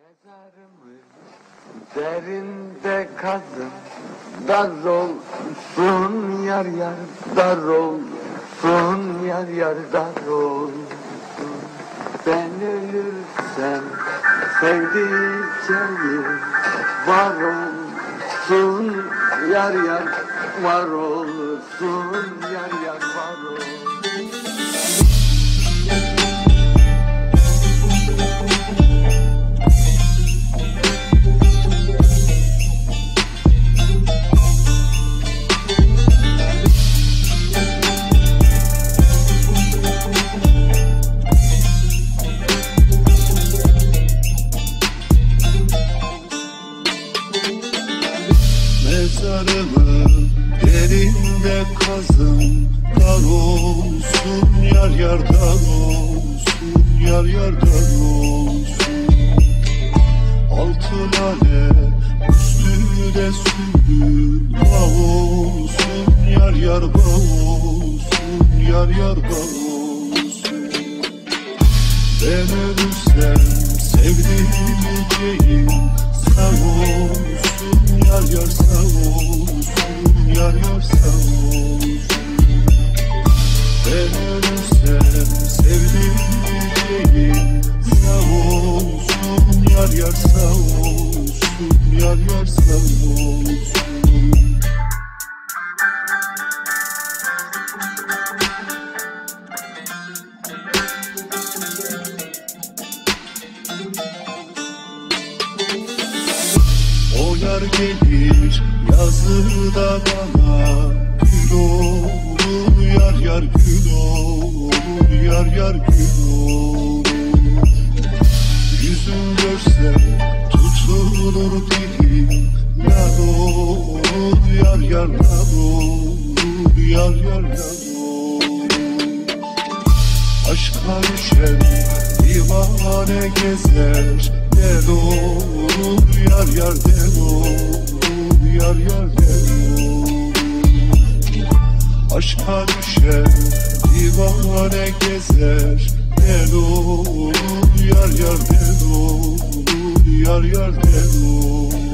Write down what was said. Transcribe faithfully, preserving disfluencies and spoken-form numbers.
Mezarımı derinde kazın, dar olsun yar yar, dar olsun yar yar, dar olsun. Ben ölürsem sevdiceğim var olsun yar yar, var olsun yar yar, var olsun. Mezarımı derinde kazın, dar olsun yar yar, dar olsun yar yar, dar olsun. Altı lale üstü de sümbül, bağ olsun yar yar, bağ olsun yar yar, bağ olsun. Ben ölürsem sevdiceğim sağ olsun yar yar, sağ olsun yar yar, sağ olsun. Ben ölürsem sevdiceğim sağ olsun yar yar, sağ olsun yar yar, sağ olsun. O yar gelir yazıda bana, gül olur yar yar, gül olur yar yar, gül olur. Yüzün görse tutulur dilim, yar olur yar yar, yar olur yar yar, yar olur. Aşka düşen divane gezer, der olur yar yar, der olur yar yar, der olur. Aşka düşen divane gezer, der olur yar yar, der olur yar yar, der olur.